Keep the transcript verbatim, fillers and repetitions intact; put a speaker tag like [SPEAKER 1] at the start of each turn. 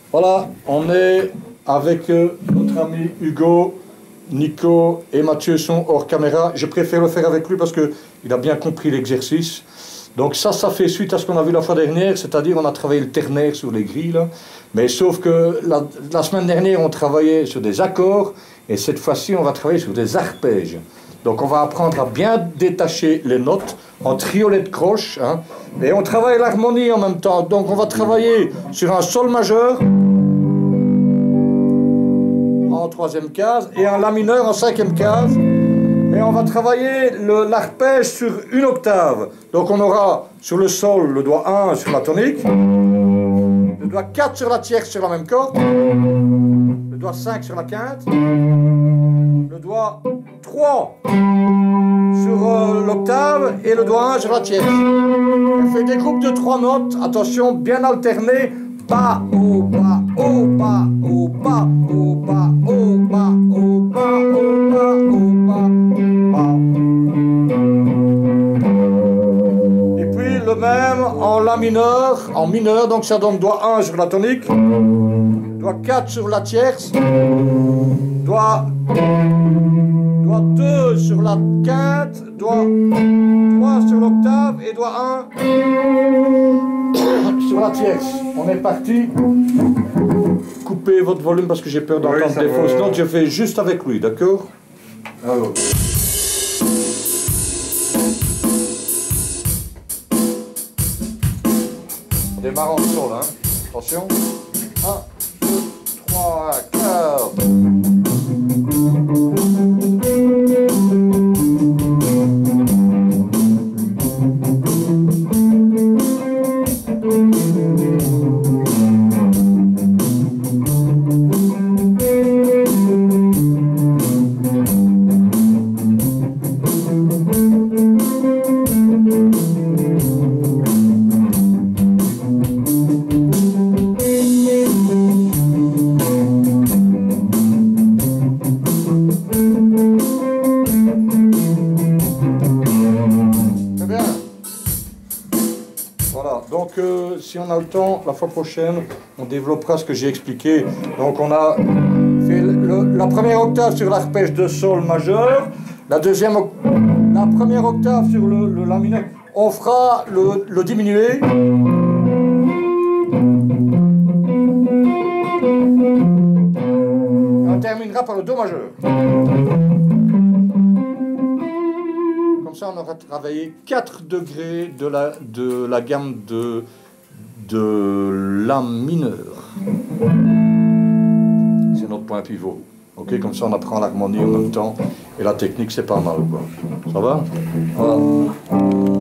[SPEAKER 1] Voilà, on est avec euh, notre ami Hugo, Nico et Mathieu sont hors caméra. Je préfère le faire avec lui parce qu'il a bien compris l'exercice. Donc ça, ça fait suite à ce qu'on a vu la fois dernière, c'est-à-dire on a travaillé le ternaire sur les grilles, là. Mais sauf que la, la semaine dernière, on travaillait sur des accords, et cette fois-ci, on va travailler sur des arpèges. Donc on va apprendre à bien détacher les notes en triolet de croche, hein, et on travaille l'harmonie en même temps. Donc on va travailler sur un sol majeur en troisième case et un la mineur en cinquième case. Et on va travailler l'arpège sur une octave. Donc on aura sur le sol le doigt un sur la tonique, le doigt quatre sur la tierce sur la même corde, le doigt cinq sur la quinte, le doigt trois sur euh, l'octave et le doigt un sur la tierce. On fait des groupes de trois notes, attention, bien alternées. Bas, haut, bas, haut, bas, haut, bas, haut, bas, haut, bas, haut, bas, haut, bas, haut, bas, bas. Et puis le même en la mineur, en mineur, donc ça donne doigt un sur la tonique, doigt quatre sur la tierce, doigt, doigt deux sur la quinte, doigt trois sur l'octave et doigt un sur la tierce. On est parti. Coupez votre volume parce que j'ai peur d'entendre oui, des va... fausses notes. Je fais juste avec lui, d'accord? Alors. On démarre en sol, hein. Attention. un, deux, trois, quatre. Voilà, donc euh, si on a le temps, la fois prochaine, on développera ce que j'ai expliqué. Donc on a fait le, la première octave sur l'arpège de sol majeur, la deuxième, la première octave sur le, le la mineur. On fera le, le diminué. Et on terminera par le do majeur. Comme ça, on aura travaillé quatre degrés de la, de la gamme de, de la mineure. C'est notre point pivot. Ok, comme ça, on apprend l'harmonie en même temps. Et la technique, c'est pas mal, quoi. Ça va? Voilà.